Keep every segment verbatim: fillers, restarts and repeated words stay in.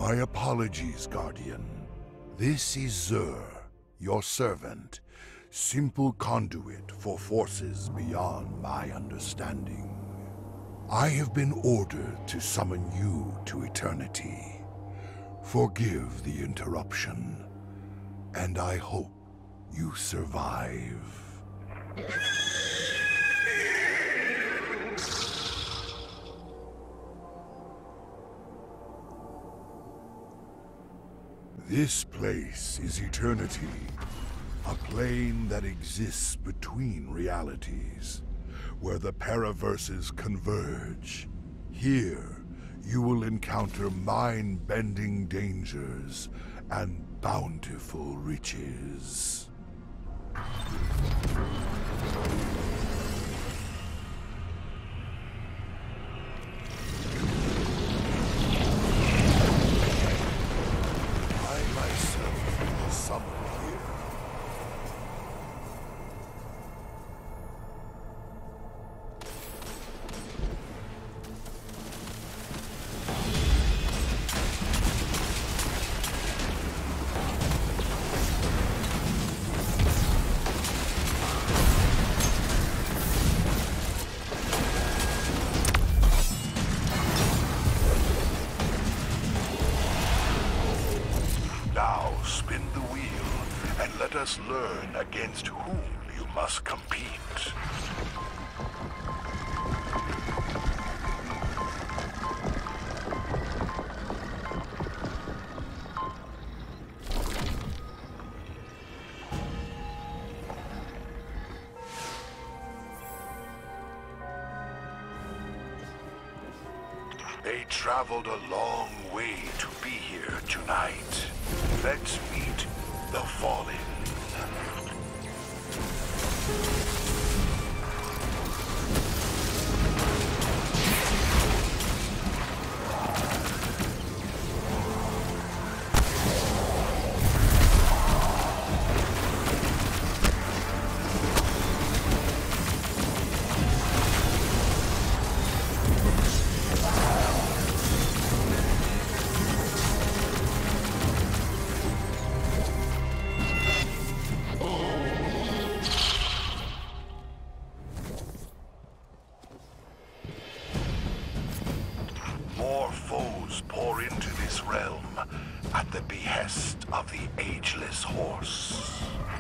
My apologies, Guardian. This is Xur, your servant, simple conduit for forces beyond my understanding. I have been ordered to summon you to eternity. Forgive the interruption, and I hope you survive. This place is eternity, a plane that exists between realities, where the paraverses converge. Here, you will encounter mind-bending dangers and bountiful riches. Let us learn against whom you must compete. They traveled a long way to be here tonight. Let's meet the Fallen. More foes pour into this realm at the behest of the Ageless Horse.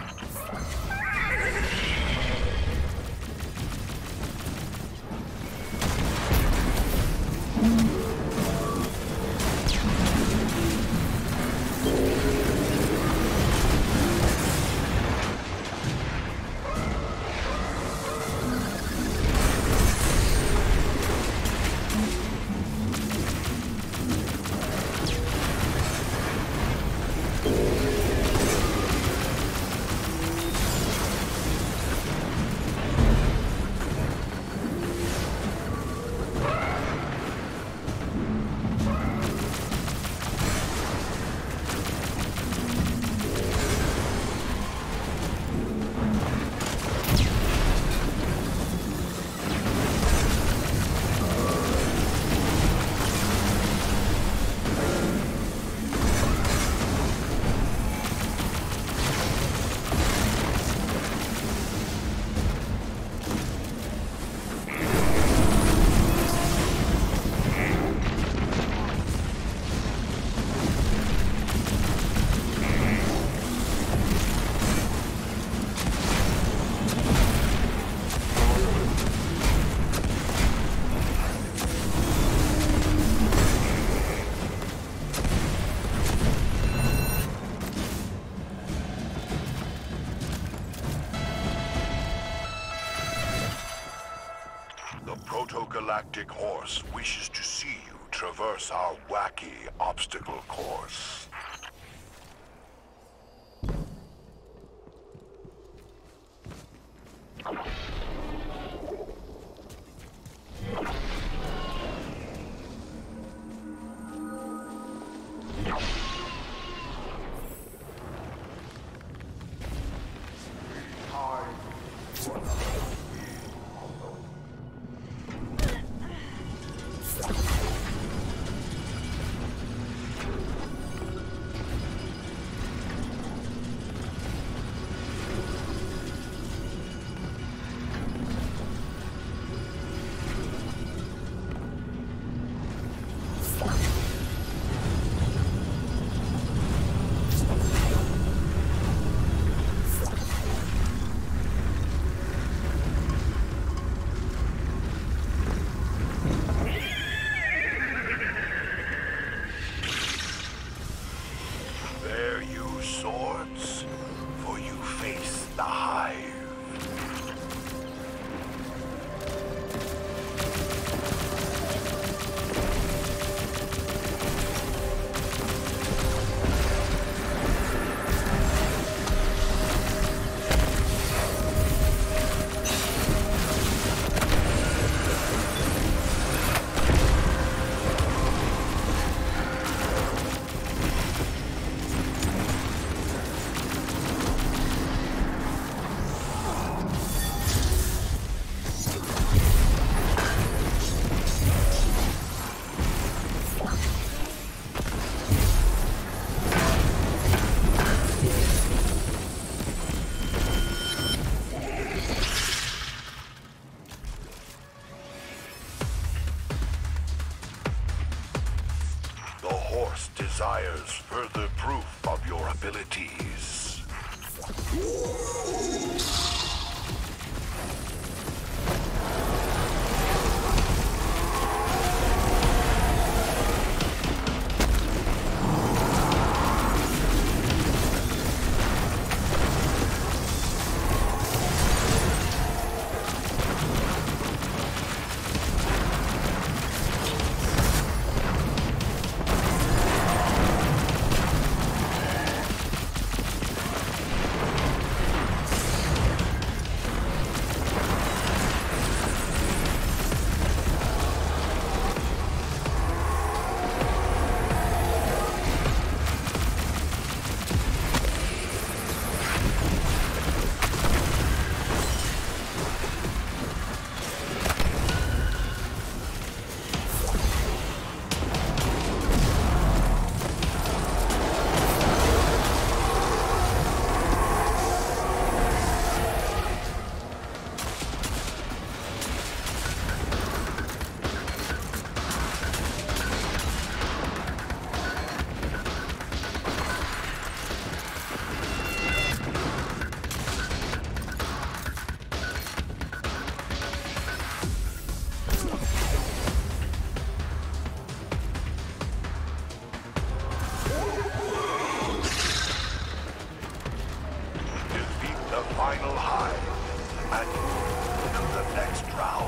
The Proto-Galactic Horse wishes to see you traverse our wacky obstacle course. horse desires further proof of your abilities. Final high and move to the next round.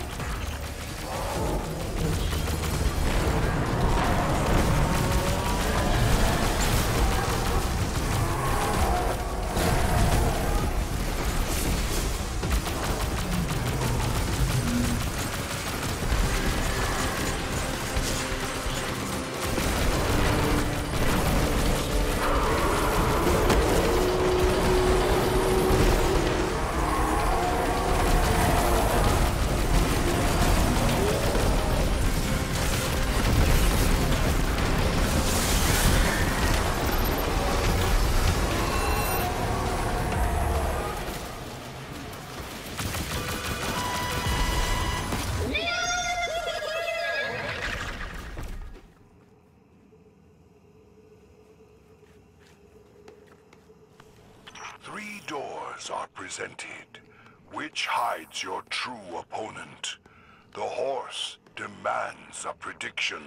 Three doors are presented. Which hides your true opponent? The horse demands a prediction.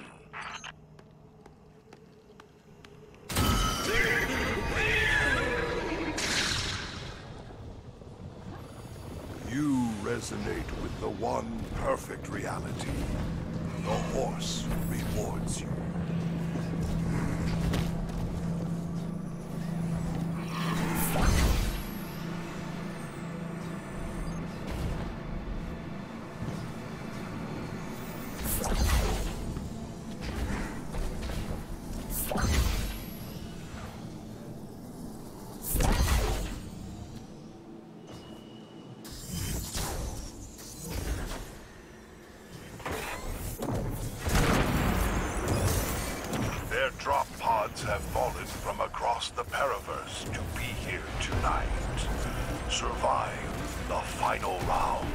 You resonate with the one perfect reality. The horse rewards you. Their drop pods have fallen from across the Paraverse to be here tonight. Survive the final round.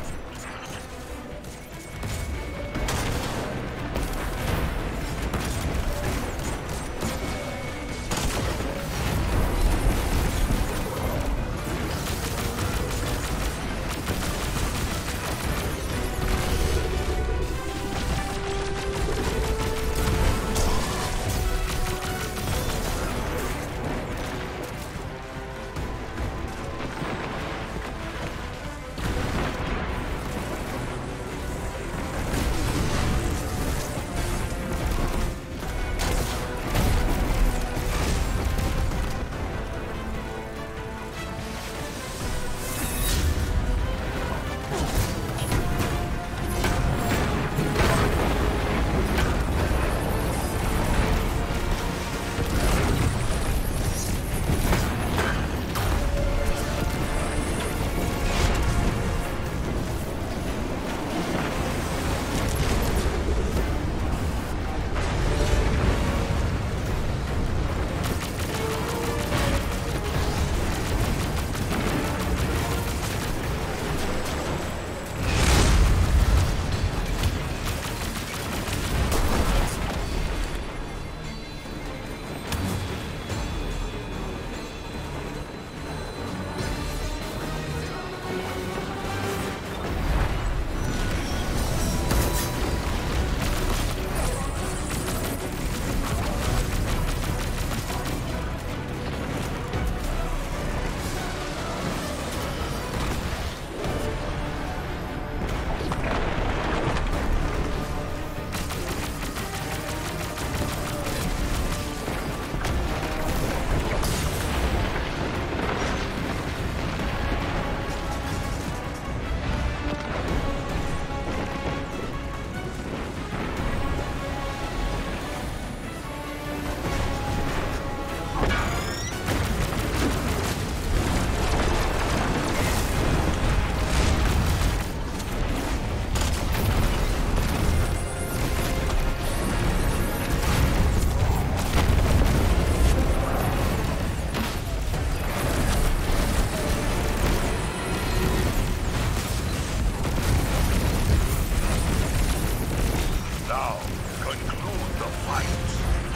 Now, conclude the fight.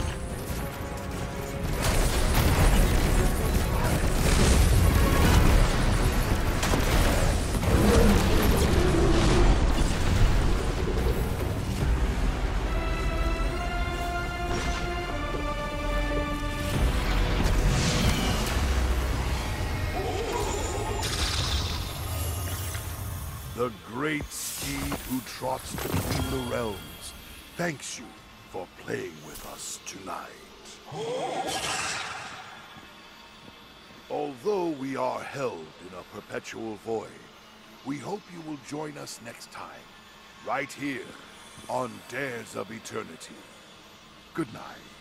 The great steed who trots between the realms thanks you for playing with us tonight. Although we are held in a perpetual void, we hope you will join us next time, right here on Dares of Eternity. Good night.